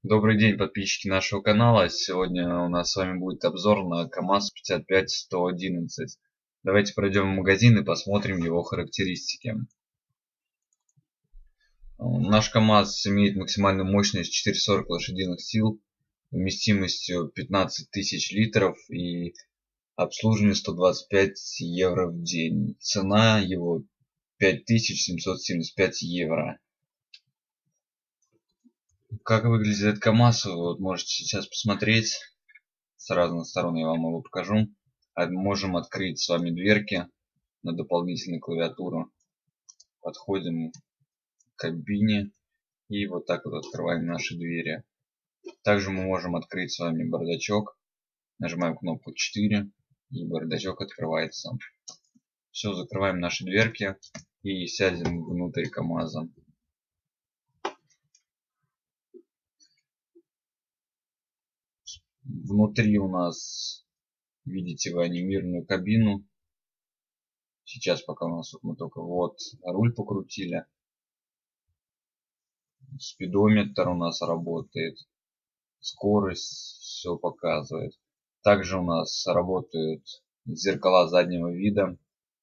Добрый день, подписчики нашего канала. Сегодня у нас с вами будет обзор на КамАЗ-55-111. Давайте пройдем в магазин и посмотрим его характеристики. Наш КамАЗ имеет максимальную мощность 440 лошадиных сил, вместимостью 15 тысяч литров и обслуживание 125 евро в день. Цена его 5775 евро. Как выглядит этот КамАЗ, вы вот можете сейчас посмотреть. С разных сторон я вам его покажу. Можем открыть с вами дверки на дополнительную клавиатуру. Подходим к кабине и вот так вот открываем наши двери. Также мы можем открыть с вами бардачок. Нажимаем кнопку 4 и бардачок открывается. Все, закрываем наши дверки и сядем внутрь КамАЗа. Внутри у нас видите вы анимированную кабину. Сейчас пока у нас мы только вот руль покрутили. Спидометр у нас работает. Скорость все показывает. Также у нас работают зеркала заднего вида.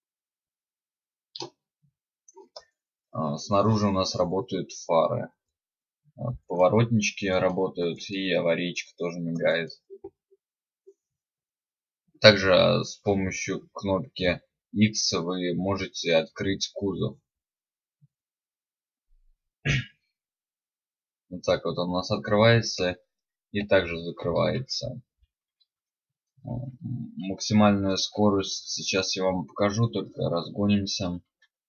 Снаружи у нас работают фары. Поворотнички работают и аварийка тоже мигает. Также с помощью кнопки X вы можете открыть кузов. Вот так вот он у нас открывается и также закрывается. Максимальную скорость сейчас я вам покажу, только разгонимся.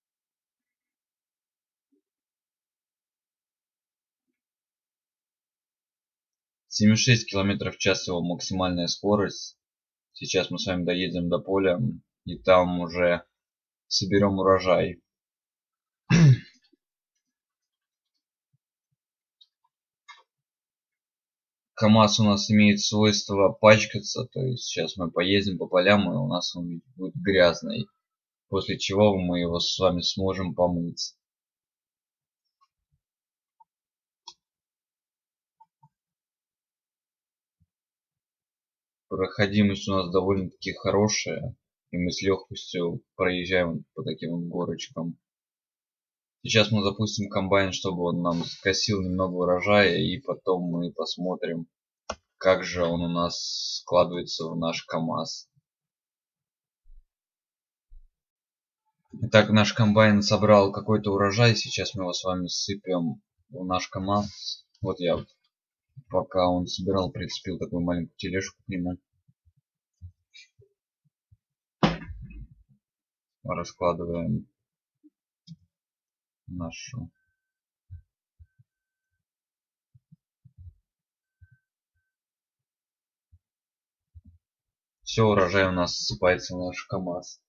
76 км в час его максимальная скорость. Сейчас мы с вами доедем до поля и там уже соберем урожай. КамАЗ у нас имеет свойство пачкаться, то есть сейчас мы поедем по полям и у нас он будет грязный, после чего мы его с вами сможем помыть. Проходимость у нас довольно-таки хорошая, и мы с легкостью проезжаем по таким вот горочкам. Сейчас мы запустим комбайн, чтобы он нам скосил немного урожая, и потом мы посмотрим, как же он у нас складывается в наш КамАЗ. Итак, наш комбайн собрал какой-то урожай. Сейчас мы его с вами сыпем в наш КамАЗ. Вот я, пока он собирал, прицепил такую маленькую тележку к нему. Раскладываем нашу все, урожай у нас ссыпается в наш КамАЗ.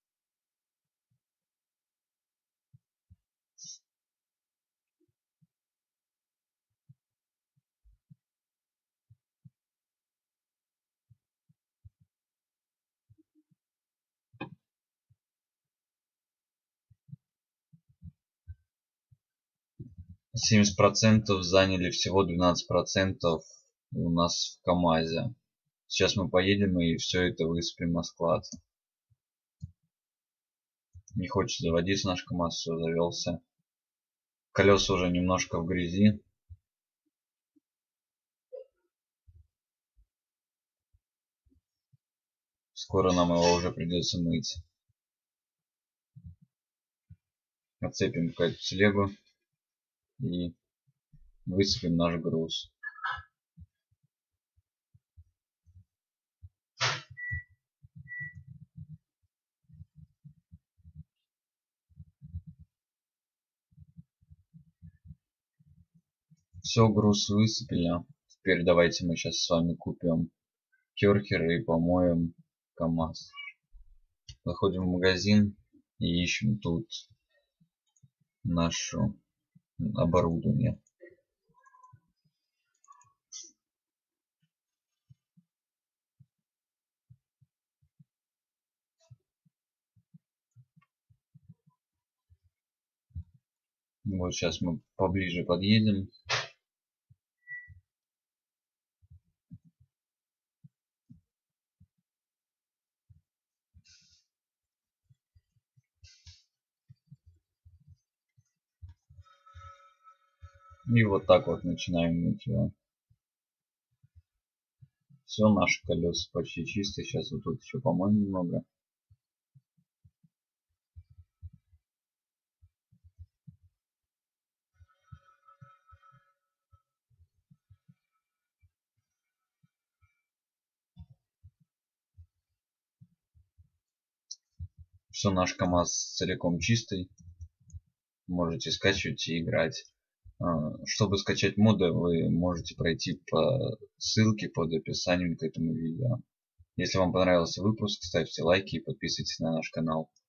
%70 заняли, всего 12% у нас в КамАЗе. Сейчас мы поедем и все это высыпем на склад. Не хочет заводиться наш КамАЗ, все завелся. Колеса уже немножко в грязи. Скоро нам его уже придется мыть. Отцепим какую-то телегу и высыпем наш груз. Все, груз высыпали. Теперь давайте мы сейчас с вами купим керхер и помоем КамАЗ. Заходим в магазин и ищем тут наше оборудование. Вот сейчас мы поближе подъедем. И вот так вот начинаем мыть его. Все, наши колеса почти чистые. Сейчас вот тут еще помоем немного. Все, наш КамАЗ целиком чистый. Можете скачивать и играть. Чтобы скачать моды, вы можете пройти по ссылке под описанием к этому видео. Если вам понравился выпуск, ставьте лайки и подписывайтесь на наш канал.